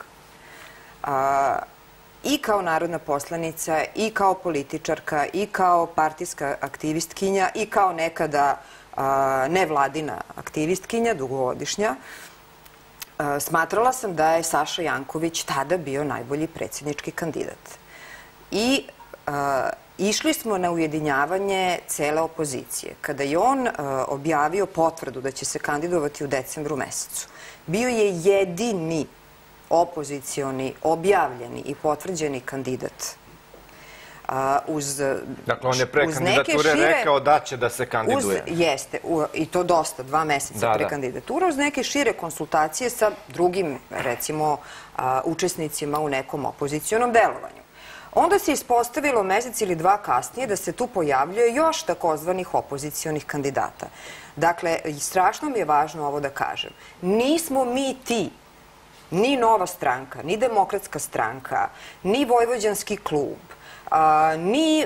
I kao narodna poslanica, i kao političarka, i kao partijska aktivistkinja, i kao nekada nevladina aktivistkinja, dugogodišnja, smatrala sam da je Saša Janković tada bio najbolji predsjednički kandidat. I išli smo na ujedinjavanje cele opozicije. Kada je on objavio potvrdu da će se kandidovati u decembru mesecu, bio je jedini opozicioni, objavljeni i potvrđeni kandidat. Dakle, on je pre kandidature rekao da će da se kandiduje. Jeste, i to dosta, dva meseca pre kandidatura, uz neke šire konsultacije sa drugim, recimo, učesnicima u nekom opozicijonom delovanju. Onda se ispostavilo mesec ili dva kasnije da se tu pojavljuje još takozvanih opozicijonih kandidata. Dakle, strašno mi je važno ovo da kažem. Nismo mi ti, ni Nova stranka, ni Demokratska stranka, ni Vojvođanski klub, ni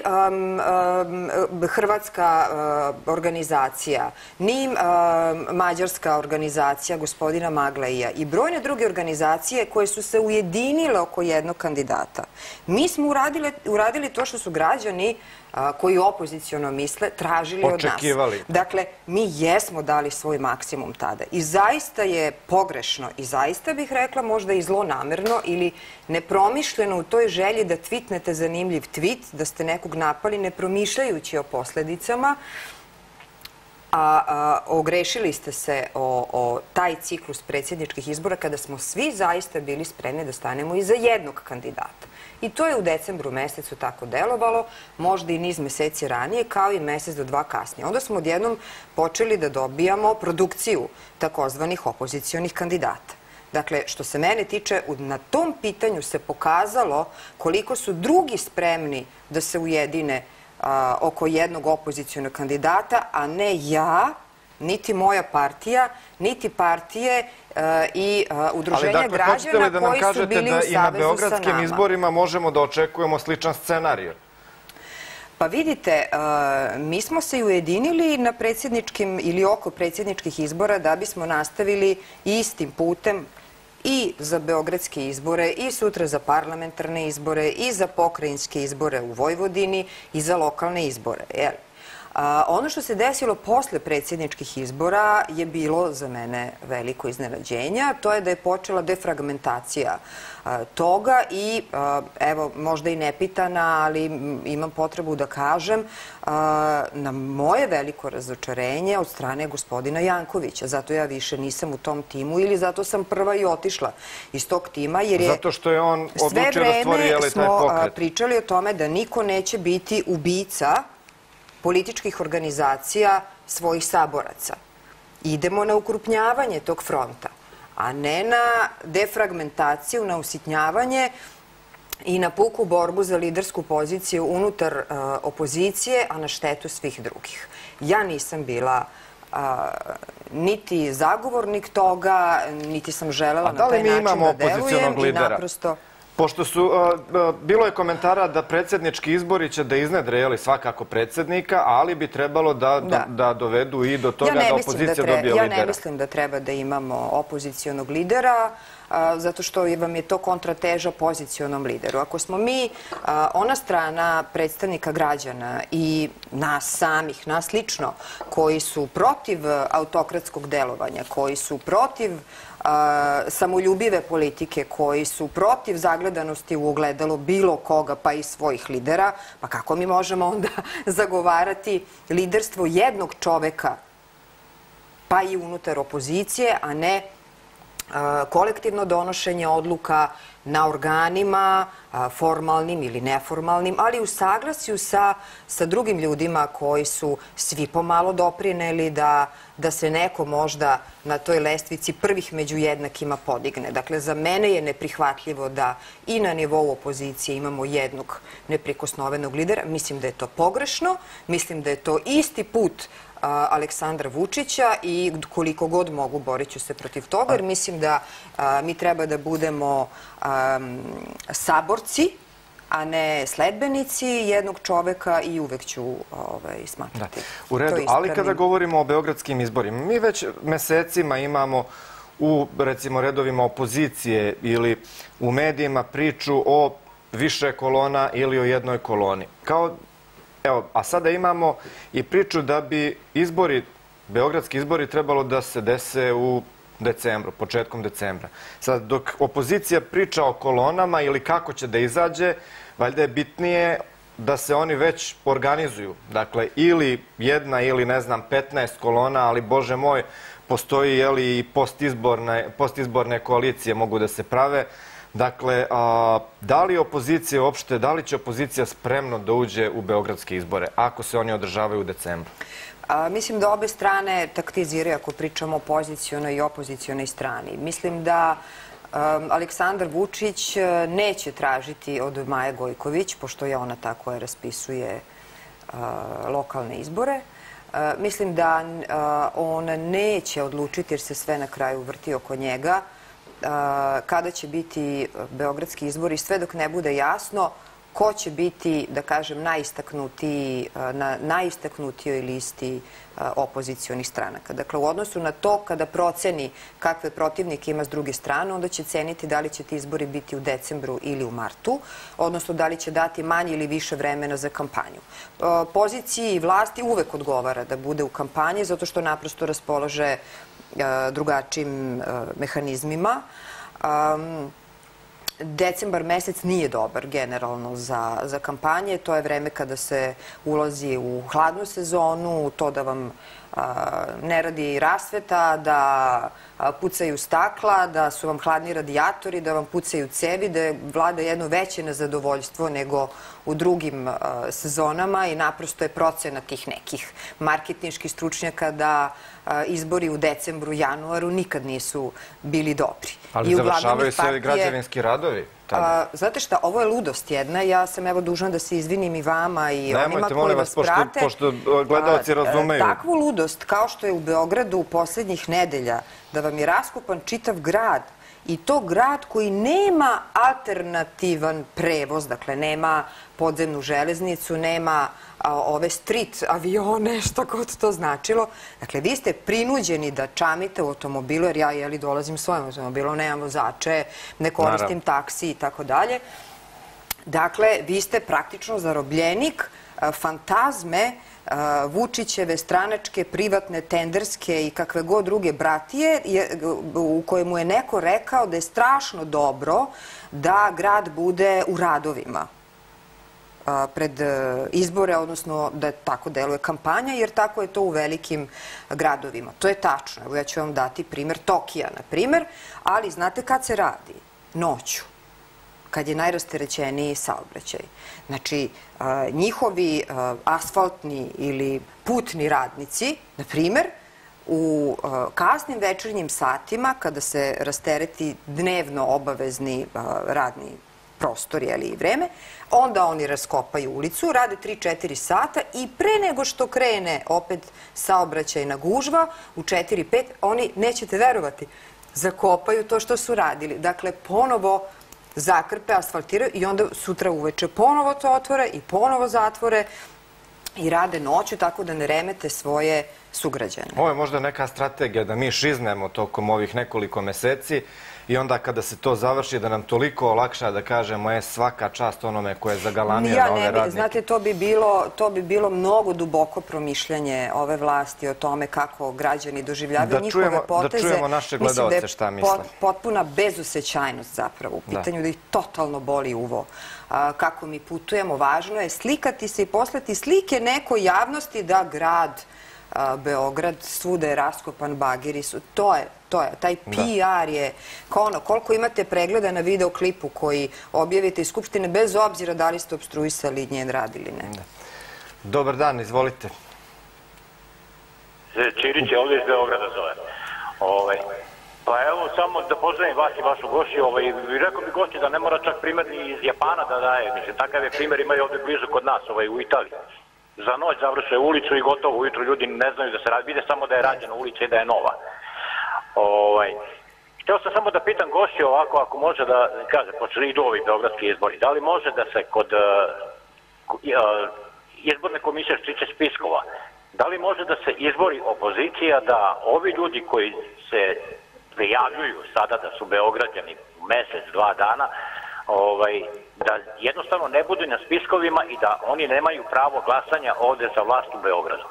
hrvatska organizacija, ni mađarska organizacija gospodina Magleja i brojne druge organizacije koje su se ujedinile oko jednog kandidata. Mi smo uradili to što su građani koji opoziciono misle tražili od nas. Očekivali. Dakle, mi jesmo dali svoj maksimum tada. I zaista je pogrešno i zaista bih rekla možda i zlonamerno ili nepromišljeno u toj želji da tvitnete zanimljiv tvit, da ste nekog napali ne promišljajući o posledicama, a ogrešili ste se o taj ciklus predsjedničkih izbora kada smo svi zaista bili spremni da stanemo iza jednog kandidata. I to je u decembru mesecu tako delovalo, možda i niz meseci ranije, kao i mesec do dva kasnije. Onda smo odjednom počeli da dobijamo produkciju takozvanih opozicionih kandidata. Dakle, što se mene tiče, na tom pitanju se pokazalo koliko su drugi spremni da se ujedine oko jednog opozicionog kandidata, a ne ja, niti moja partija, niti partije i udruženja građana koji su bili u savezu sa nama. Ali dakle, hoćete li da nam kažete da i na beogradskim izborima možemo da očekujemo sličan scenarij? Pa vidite, mi smo se i ujedinili na predsjedničkim ili oko predsjedničkih izbora da bismo nastavili istim putem i za beogradske izbore, i sutra za parlamentarne izbore, i za pokrajinske izbore u Vojvodini, i za lokalne izbore. Ono što se desilo posle predsjedničkih izbora je bilo za mene veliko iznenađenje. To je da je počela defragmentacija toga i, evo, možda i nepitana, ali imam potrebu da kažem, na moje veliko razočarenje od strane gospodina Jankovića. Zato ja više nisam u tom timu ili zato sam prva i otišla iz tog tima, jer je zato što je on odlučio da stvori taj pokret. Sve vreme smo pričali o tome da niko neće biti ubica političkih organizacija svojih saboraca. Idemo na ukrupnjavanje tog fronta, a ne na defragmentaciju, na usitnjavanje i na puku borbu za lidersku poziciju unutar opozicije, a na štetu svih drugih. Ja nisam bila niti zagovornik toga, niti sam želela na taj način da delujem i naprosto... Pošto su, bilo je komentara da predsjednički izbori će da iznedre svakako predsjednika, ali bi trebalo da dovedu i do toga da opozicija dobije lidera. Ja ne mislim da treba da imamo opozicionog lidera, zato što vam je to kontrateža pozicionom lideru. Ako smo mi ona strana predstavnika građana i nas samih, nas lično, koji su protiv autokratskog delovanja, koji su protiv samoljubive politike, koji su protiv zagledanosti u ogledalo bilo koga, pa i svojih lidera, pa kako mi možemo onda zagovarati liderstvo jednog čoveka, pa i unutar opozicije, a ne kolektivno donošenje odluka na organima, formalnim ili neformalnim, ali u saglasju sa drugim ljudima koji su svi pomalo doprineli da se neko možda na toj lestvici prvih među jednakima podigne. Dakle, za mene je neprihvatljivo da i na nivou opozicije imamo jednog neprikosnovenog lidera. Mislim da je to pogrešno, mislim da je to isti put Aleksandra Vučića i koliko god mogu borit ću se protiv toga, jer mislim da mi treba da budemo saborci, a ne sledbenici jednog čoveka i uvek ću smatrati. U redu, ali kada govorimo o beogradskim izborima, mi već mesecima imamo u, recimo, redovima opozicije ili u medijima priču o više kolona ili o jednoj koloni. Kao Evo, a sada imamo i priču da bi izbori, beogradski izbori, trebalo da se dese u decembru, početkom decembra. Sad, dok opozicija priča o kolonama ili kako će da izađe, valjda je bitnije da se oni već organizuju. Dakle, ili jedna ili, ne znam, petnaest kolona, ali, Bože moj, postoji i postizborne koalicije mogu da se prave. Dakle, da li opozicija uopšte, da li će opozicija spremno da uđe u beogradske izbore, ako se oni održavaju u decembru? Mislim da obe strane taktiziraju ako pričamo o pozicionoj i opozicionoj strani. Mislim da Aleksandar Vučić neće tražiti od Maje Gojković, pošto je ona ta koja raspisuje lokalne izbore. Mislim da on neće odlučiti, jer se sve na kraju vrti oko njega, kada će biti beogradski izbori, sve dok ne bude jasno ko će biti, da kažem, najistaknutiji, na najistaknutijoj listi opozicionih stranaka. Dakle, u odnosu na to, kada proceni kakve protivnike ima s druge strane, onda će ceniti da li će ti izbori biti u decembru ili u martu, odnosno da li će dati manje ili više vremena za kampanju. Poziciji vlasti uvek odgovara da bude u kampanji, zato što naprosto raspolaže drugačijim mehanizmima. Decembar mesec nije dobar generalno za, za kampanje. To je vreme kada se ulazi u hladnu sezonu, to da vam a, ne radi rasveta, da a, pucaju stakla, da su vam hladni radijatori, da vam pucaju cevi, da vlada jedno veće nezadovoljstvo nego u drugim a, sezonama i naprosto je procena tih nekih marketinških stručnjaka da a, izbori u decembru, januaru nikad nisu bili dobri. Ali završavaju se građevinski radovi. A, znate šta, ovo je ludost jedna. Ja sam evo dužna da se izvinim i vama i onima Nemojte, koji molim vas vas, prate. Pošto, pošto gledalci razumeju. Takvu ludost kao što je u Beogradu u poslednjih nedelja, da vam je raskopan čitav grad i to grad koji nema alternativan prevoz, dakle nema podzemnu železnicu, nema a, ove street avione, šta god to značilo. Dakle, vi ste prinuđeni da čamite u automobilu, jer ja jeli dolazim svojim automobilom, nemam vozače, ne koristim taksi i tako dalje. Dakle, vi ste praktično zarobljenik a, fantazme a, Vučićeve stranačke, privatne, tenderske i kakve god druge bratije, je, u kojemu je neko rekao da je strašno dobro da grad bude u radovima pred izbore, odnosno da tako deluje kampanja, jer tako je to u velikim gradovima. To je tačno. Evo ja ću vam dati primer Tokija, na primer, ali znate kad se radi? Noću, kad je najrasterećeniji saobraćaj. Znači, njihovi asfaltni ili putni radnici, na primer, u kasnim večernjim satima, kada se rastereti dnevno obavezni radni prostor i vreme, onda oni raskopaju ulicu, rade tri četiri sata i pre nego što krene opet saobraćajna gužva u četiri pet, oni, nećete verovati, zakopaju to što su radili. Dakle, ponovo zakrpe, asfaltiraju i onda sutra uveče ponovo to otvore i ponovo zatvore i rade noću tako da ne remete svoje sugrađane. Ovo je možda neka strategija da mi šiznemo tokom ovih nekoliko meseci i onda kada se to završi da nam toliko olakša da kažemo je svaka čast onome koje je zagalamio na ove radnike. Znate, to bi bilo, to bi bilo mnogo duboko promišljanje ove vlasti o tome kako građani doživljavaju njihove poteze. Da čujemo naše gledalce šta misle. Mislim da je potpuna bezosećajnost zapravo u pitanju da ih totalno boli uvo. Kako mi putujemo, važno je slikati se i poslati slike nekoj javnosti da grad Beograd, svuda je raskopan, bageri su. To je, to je. Taj P R je kao ono, koliko imate pregleda na videoklipu koji objavite iz Skupštine, bez obzira da li ste obstruisali njen rad ili ne. Dobar dan, izvolite. Čirić je ovdje iz Beograda zove. Ovaj, pa evo, samo da pozdravim vas i vašu gošću. Ovaj, rekao bi gošći da ne mora čak primjer ni iz Japana da daje. Mislim, takav je primjer, imaju ovdje blizu kod nas, ovaj, u Italiji. Za noć završe ulicu i gotovo, ujutru ljudi ne znaju da se radi, vide samo da je rađena ulica i da je nova. Ovaj, htio sam samo da pitam gošće ovako, ako može da kaže, pošto idu ovi beogradski izbori, da li može da se kod uh, uh, izborne komisije što tiče spiskova, da li može da se izbori opozicija da ovi ljudi koji se prijavljuju sada da su Beograđani mesec, dva dana, ovaj, da jednostavno ne budu na spiskovima i da oni nemaju pravo glasanja ovde za vlast u Beogradu?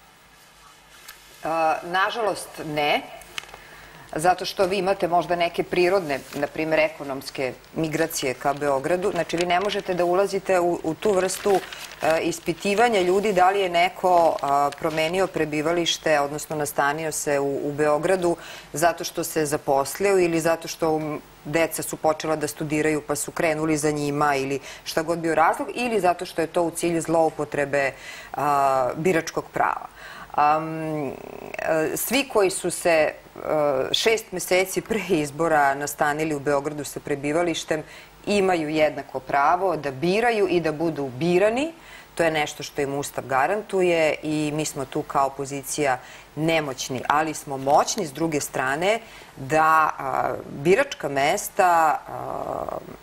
Nažalost ne, zato što vi imate možda neke prirodne, na primjer ekonomske migracije ka Beogradu. Znači vi ne možete da ulazite u, u tu vrstu ispitivanja ljudi da li je neko promenio prebivalište, odnosno nastanio se u, u Beogradu zato što se zaposlio ili zato što deca su počela da studiraju pa su krenuli za njima ili šta god bio razlog, ili zato što je to u cilju zloupotrebe a, biračkog prava. Um, svi koji su se uh, šest meseci pre izbora nastanili u Beogradu sa prebivalištem imaju jednako pravo da biraju i da budu birani. To je nešto što im Ustav garantuje i mi smo tu kao opozicija nemoćni, ali smo moćni s druge strane da a, biračka mesta a,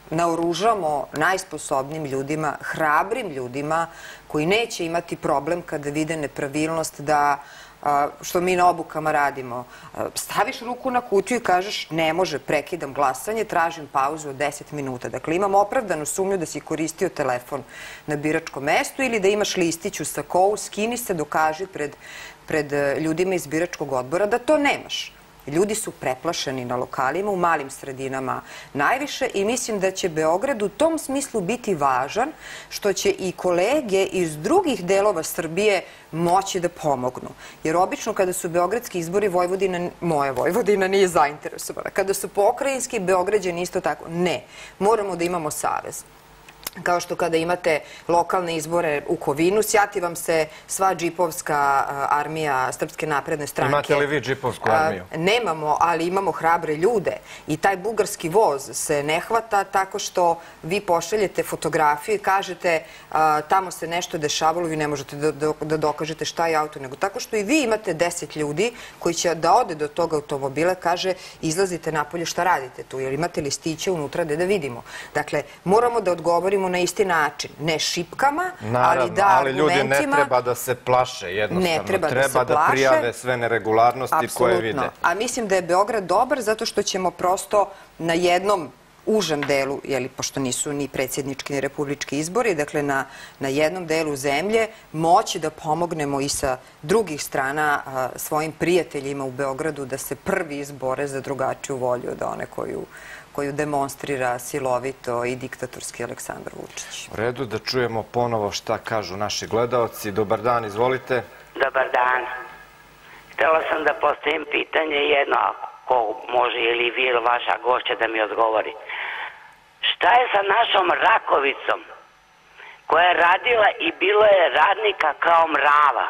naoružamo najsposobnijim ljudima, hrabrim ljudima koji neće imati problem kada vide nepravilnost da, što mi na obukama radimo, staviš ruku na kutiju i kažeš ne može, prekidam glasanje, tražim pauzu od deset minuta. Dakle, imam opravdanu sumnju da si koristio telefon na biračkom mestu ili da imaš listić u sakou, skini se, dokaži pred, pred ljudima iz biračkog odbora da to nemaš. Ljudi su preplašeni na lokalima, u malim sredinama najviše i mislim da će Beograd u tom smislu biti važan, što će i kolege iz drugih delova Srbije moći da pomognu. Jer obično kada su beogradski izbori, Vojvodina, moja Vojvodina nije zainteresovana. Kada su pokrajinski, Beograđani isto tako. Ne, moramo da imamo savez. Kao što kada imate lokalne izbore u Kovinu, sjati vam se sva džipovska armija Srpske napredne stranke. Imate li vi džipovsku armiju? Nemamo, ali imamo hrabre ljude. I taj bugarski voz se ne hvata tako što vi pošaljete fotografiju i kažete tamo se nešto dešavalo, vi ne možete da dokažete šta je auto, nego tako što i vi imate deset ljudi koji će da ode do toga automobila, kaže izlazite napolje, šta radite tu, jer imate listiće unutra da vidimo. Dakle, moramo da odgovorimo na isti način. Ne šipkama, ali da argumentima... ali ljudi ne treba da se plaše jednostavno. Ne treba da se Treba da prijave sve neregularnosti koje vide. A mislim da je Beograd dobar zato što ćemo prosto na jednom užem delu, pošto nisu ni predsjednički ni republički izbori, dakle na jednom delu zemlje moći da pomognemo i sa drugih strana svojim prijateljima u Beogradu da se prvi izbore za drugačiju volju od one koju koju demonstrira silovito i diktatorski Aleksandar Vučić. U redu, da čujemo ponovo šta kažu naši gledaoci. Dobar dan, izvolite. Dobar dan. Htjela sam da postavim pitanje jedno, ako može ili vi ili vaša gošća da mi odgovori. Šta je sa našom Rakovicom koja je radila i bilo je radnika kao mrava?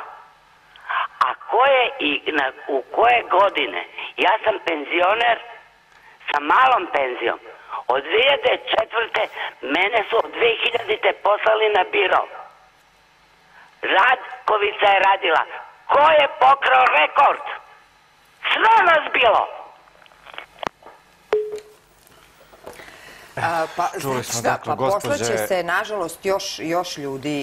A koje i u koje godine? Ja sam penzioner sa malom penzijom. Od dve hiljade četvrte mene su od dve hiljadite poslali na biro. Rakovica je radila. Ko je pokrao rekord? Sve nas bilo. Čuli smo, dakle, gospođe... Pa poslaće se, nažalost, još ljudi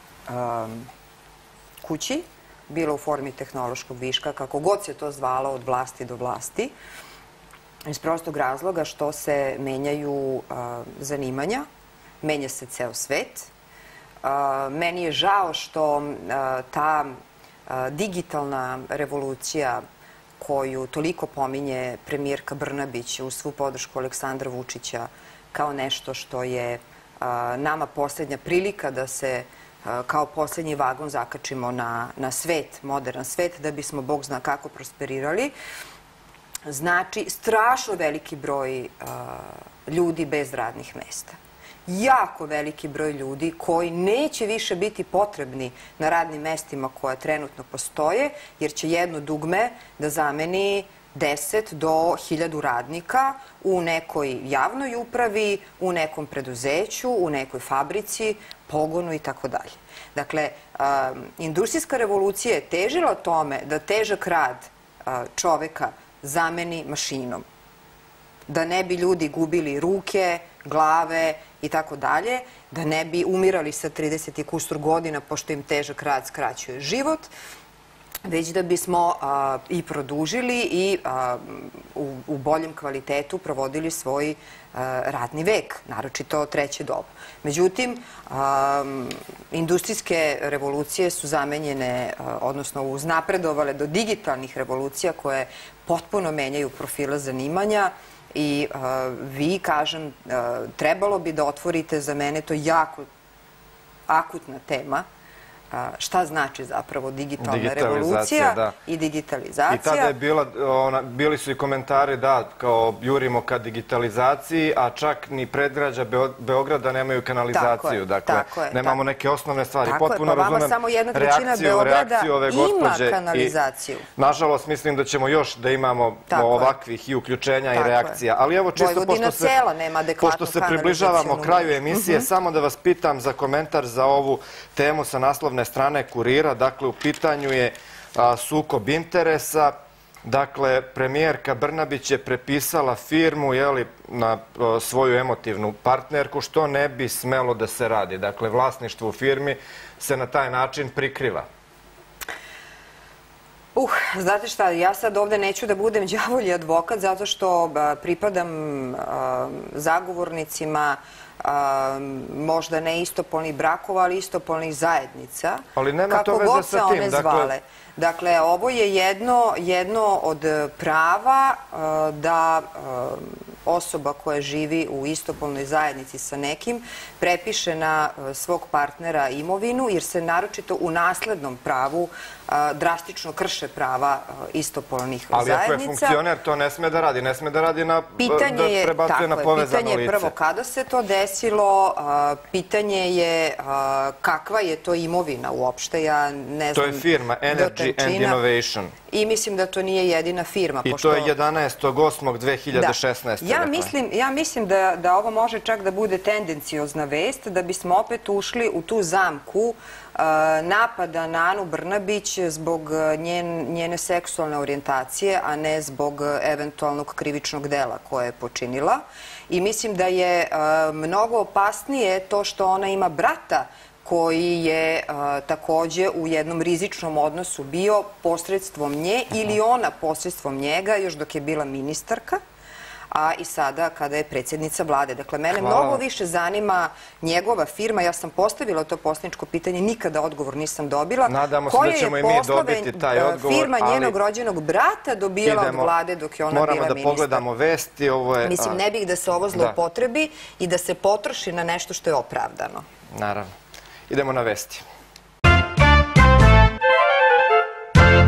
kući, bilo u formi tehnološkog viška, kako god se to zvalo od vlasti do vlasti, iz prostog razloga što se menjaju zanimanja, menja se ceo svet. Meni je žao što ta digitalna revolucija koju toliko pominje premijerka Brnabić uz svu podršku Aleksandra Vučića kao nešto što je nama posljednja prilika da se kao posljednji vagon zakačimo na svet, modern svet, da bismo Bog zna kako prosperirali, znači strašno veliki broj ljudi bez radnih mesta. Jako veliki broj ljudi koji neće više biti potrebni na radnim mestima koja trenutno postoje, jer će jedno dugme da zameni deset do hiljadu radnika u nekoj javnoj upravi, u nekom preduzeću, u nekoj fabrici, pogonu i tako dalje. Dakle, industrijska revolucija je težila tome da težak rad čoveka zameni mašinom. Da ne bi ljudi gubili ruke, glave i tako dalje, da ne bi umirali sa trideset i kusur godina pošto im težak rad skraćuje život, već da bismo i produžili i u boljem kvalitetu provodili svoj radni vek, naročito treće doba. Međutim, industrijske revolucije su zamenjene, odnosno uznapredovale do digitalnih revolucija koje potpuno menjaju profila zanimanja i vi, kažem, trebalo bi da otvorite za mene, to jako akutna tema, šta znači zapravo digitalna revolucija i digitalizacija. I tada je bili su i komentari da kao jurimo ka digitalizaciji, a čak ni predgrađa Beograda nemaju kanalizaciju. Dakle, nemamo neke osnovne stvari. Potpuno razumem reakciju ove gospođe. Ima kanalizaciju. Nažalost, mislim da ćemo još da imamo ovakvih i uključenja i reakcija. Ali evo, čisto pošto se približavamo kraju emisije, samo da vas pitam za komentar za ovu temu sa naslovne strane Kurira. Dakle, u pitanju je sukob interesa. Dakle, premijerka Brnabić je prepisala firmu na svoju emotivnu partnerku, što ne bi smelo da se radi. Dakle, vlasništvo u firmi se na taj način prikriva. Uh, znate šta, ja sad ovde neću da budem đavolji advokat zato što pripadam zagovornicima možda ne istopolnih brakova, ali istopolnih zajednica. Ali nema to veze sa tim. Dakle, Dakle, ovo je jedno, jedno od prava da osoba koja živi u istopolnoj zajednici sa nekim prepiše na svog partnera imovinu, jer se naročito u naslednom pravu drastično krše prava istopolnih zajednica. Ali ako je funkcioner, to ne sme da radi. Ne sme da radi na, da prebacuje na povezano lice. Pitanje je prvo kada se to desilo, pitanje je kakva je to imovina uopšte. Ja ne znam. To je firma Energy and Innovation. I mislim da to nije jedina firma. I to je jedanaestog osmog dve hiljade šesnaeste. Ja mislim da ovo može čak da bude tendenciozna vest, da bismo opet ušli u tu zamku napada na Anu Brnabić zbog njene seksualne orijentacije, a ne zbog eventualnog krivičnog dela koje je počinila. I mislim da je mnogo opasnije to što ona ima brata koji je takođe u jednom rizičnom odnosu bio posredstvom nje ili ona posredstvom njega još dok je bila ministarka, a i sada kada je predsjednica vlade. Dakle, mene mnogo više zanima njegova firma. Ja sam postavila to poslaničko pitanje, nikada odgovor nisam dobila. Nadamo se da ćemo i mi dobiti taj odgovor. Koja je firma njenog rođenog brata dobijala od vlade dok je ona bila ministar. Moramo da pogledamo vesti. Mislim, ne bih da se ovo zloupotrebi i da se potroši na nešto što je opravdano. Naravno. Idemo na vesti.